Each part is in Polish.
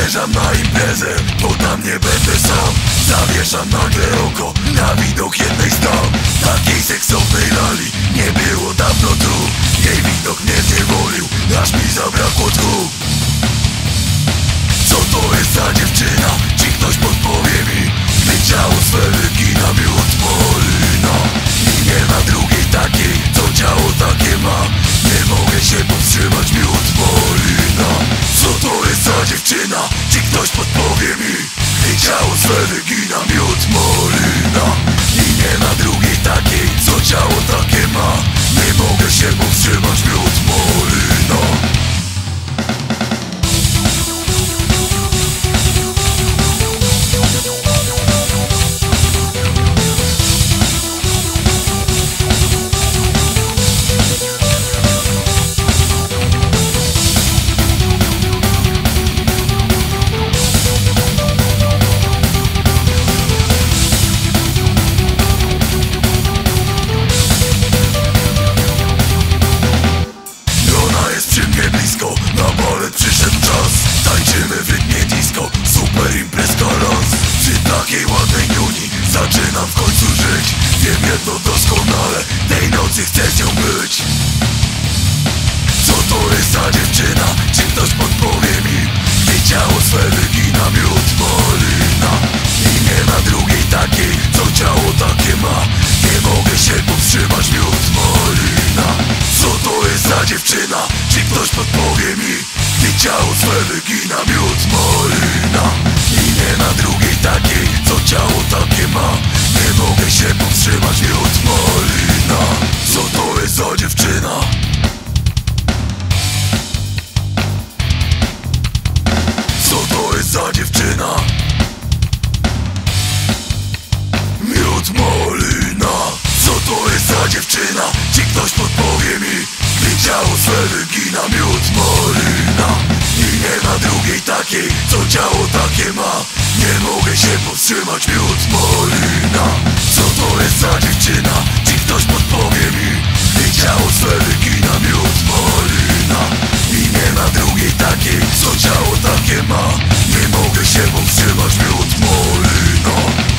Zmierzam na imprezę, bo tam nie będę sam. Zawieszam nagle oko na widok jednej z dam. Takiej seksownej lali nie było dawno tu. Jej widok mnie zniewolił, aż mi zabrakło tchu. Co to jest za dziewczyna? Czy ktoś podpowie mi? Gdy ciało swe wygina, miód molina. I nie ma drugiej takiej, co ciało takie ma. Nie mogę się powstrzymać, miód molina. Co to jest za dziewczyna? Czy ktoś podpowie mi? Gdy ciało swe wygina, miód molina. I nie ma drugiej takiej, co ciało takie ma. Nie mogę się powstrzymać, miód molina. Na balet przyszedł czas, tańczymy w rytmie disco, super imprezka raz. Przy takiej ładnej niuni zaczynam w końcu żyć. Wiem jedno doskonale, tej nocy chcę z nią być. Co to jest za dziewczyna? Czy ktoś podpowie mi? Gdy ciało swe wygina, miód molina. I nie ma drugiej takiej, co ciało takie ma. Nie mogę się powstrzymać, miód molina. Co to jest za dziewczyna? Czy ktoś podpowie mi? Gdy ciało swe wygina, miód molina. I nie ma drugiej takiej, co ciało takie ma. Nie mogę się powstrzymać, miód molina. Co to jest za dziewczyna? Co to jest za dziewczyna? Miód molina. Co to jest za dziewczyna? Czy ktoś podpowie mi? Gdy ciało swe wygina, miód molina. I nie ma drugiej takiej, co ciało takie ma. Nie mogę się powstrzymać, miód molina. Co to jest za dziewczyna? Czy ktoś podpowie mi? Gdy ciało swe wygina, miód molina. I nie ma drugiej takiej, co ciało takie ma. Nie mogę się powstrzymać, miód molina.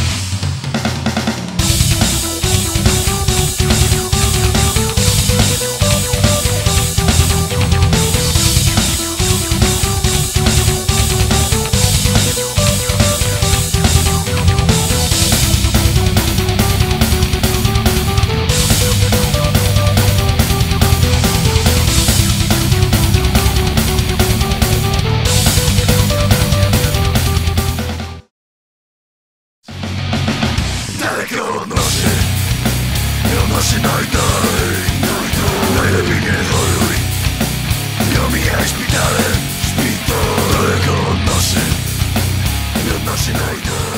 Daleko od noszy najlepiej nie choruj. Nie omijaj szpitale, daleko od noszy najdalej.